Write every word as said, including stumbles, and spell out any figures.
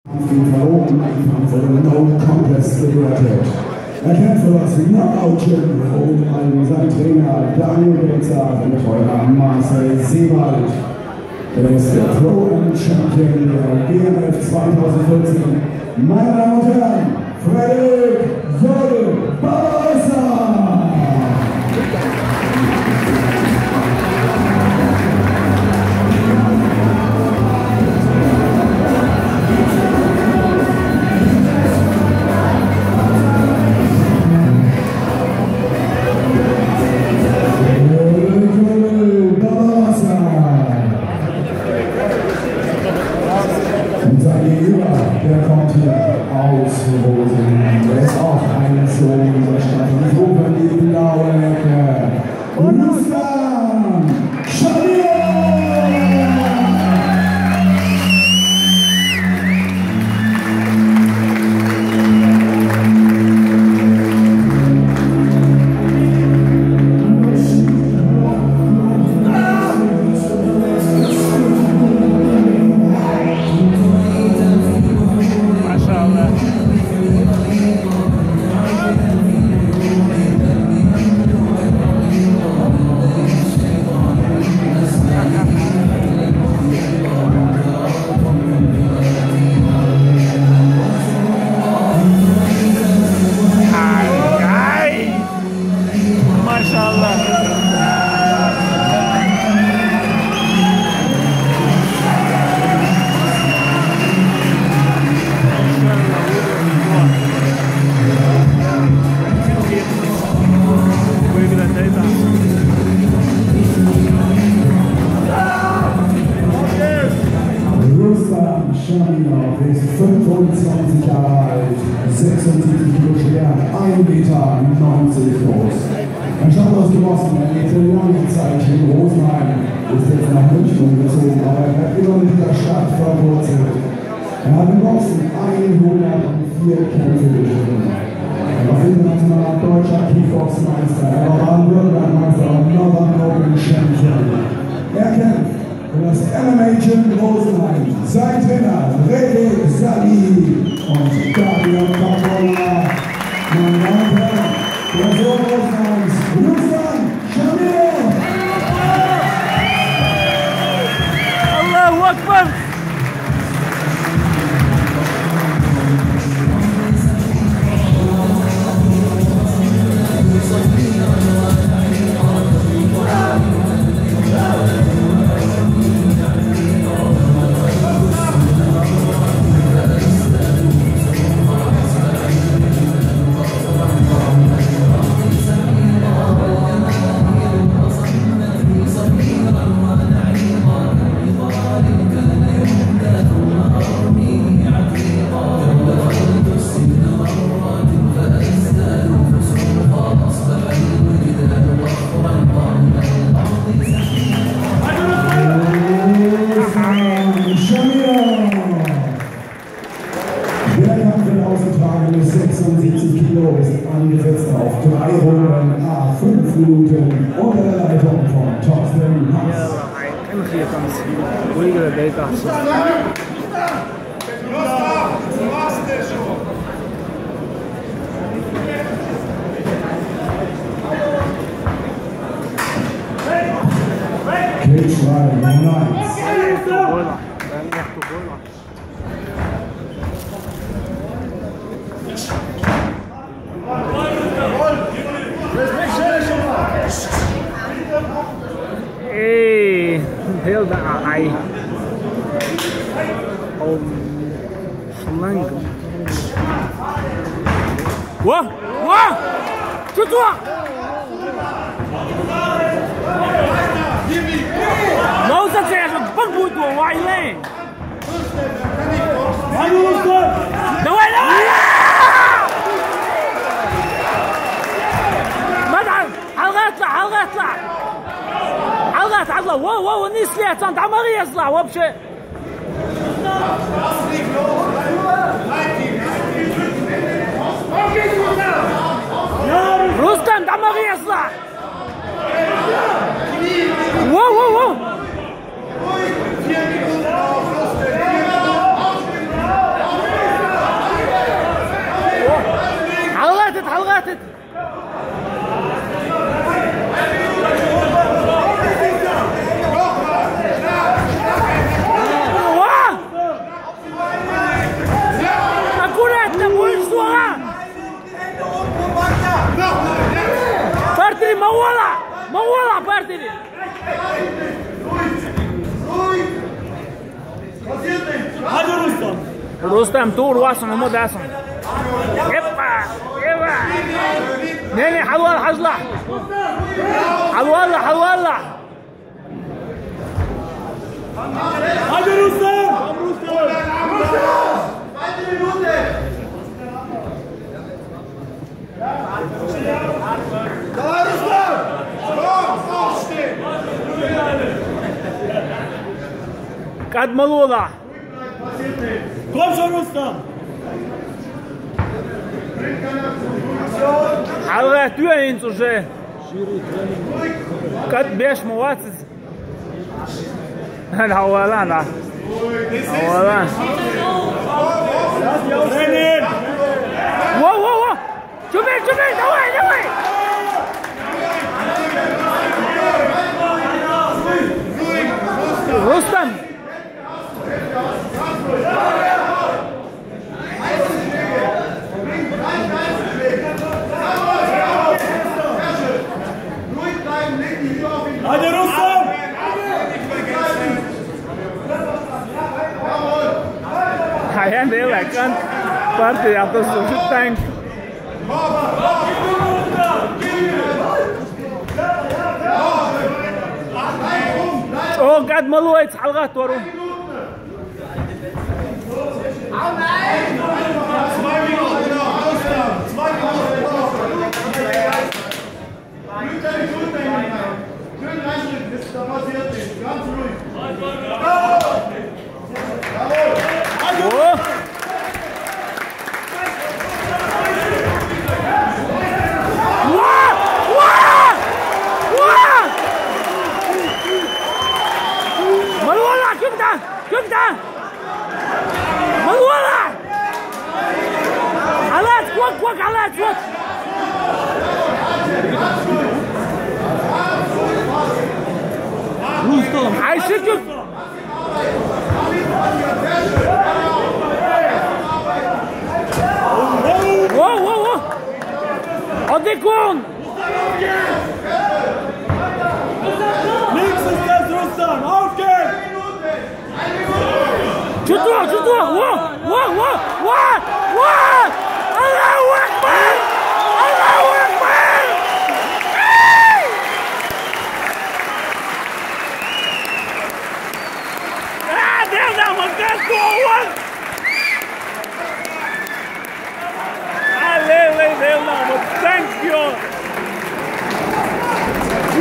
verloren Anfang vor dem No-Contest gewährte. Er kämpft für das Knockout-Champion an sein Trainer Daniel Betzer, der Betreuer Marcel Seewald. Er ist der Pro-Am-Champion der G M F zwanzig vierzehn. Meine Damen und Herren, Frederik Sölle Barbarossa! Und sein Gegenüber, der kommt hier aus Rosen. Der ist auch ein Sohn dieser Stadt. Und so von die blaue Ecke. Und Ruslan Shamir! Shamir ist fünfundzwanzig Jahre alt, sechsundsiebzig Kilo schwer, ein Meter neunzig groß. Er stammt aus Genossen, er lebte lange Zeit in Rosenheim, ist jetzt nach München umgezogen, aber er hat immer in dieser Stadt verwurzelt. Er hat im Boxen hundertvier Kämpfe gestritten. Er war internationaler deutscher Kickboxmeister, er war Baden-Württemberg-Meister und Northern Open Champion. Er kämpft für das M M A-Gym Rosenheim. Sein Trainer René Sali und Daniel Barbarossa. Meine Damen und Herren, der Sohn Rosenheims, Ruslan Shamir! Allahu Akbar! sechsundsiebzig Kilo ist angesetzt auf drei Runden, a fünf Minuten unter der Leitung von Thorsten Haas. Cage Ride Nummer eins. Hey, heel de ai. Om slang. Wa, wa, tutua. Nou dat ze een bang moet doen, waar je leen. Nou wij nou. اطلع حلقة اطلع حلقة حلقة واو واو الناس ليه تنت عمري يطلع وبشي رستم عمري يطلع واو واو واو مولا مولا partidi. Hadi Rustam. Rustam tu ruasan ومو داسم. يبا يبا. نيني حلوة حزلة. حلوة حلوة. Hadi Rustam. Давай, Рустам! Стоп, стоп, stehen! قد ملوضة. Komm schon, Rustam. حلوة توين уже. قد بيش مواسس. هذا أولان. أولان. Rennen. واو واو واو. شوفي شوفي دوي دوي. رستم. Hadi Rustam. Hayan değil kan. Parti yaptı şu tank. Oh قاعد ملويت حلقات ورم. شوف ده من ورا علات وك وك علات وك Rustam عايشك واو واو واو أديكون Nächstes ist Rustam. Auf geht's. شوتوها شوتوها واه واه واه واه واه الله اكبر الله اكبر اه ده ده مكان جوه عليه ليه ده ثانك يو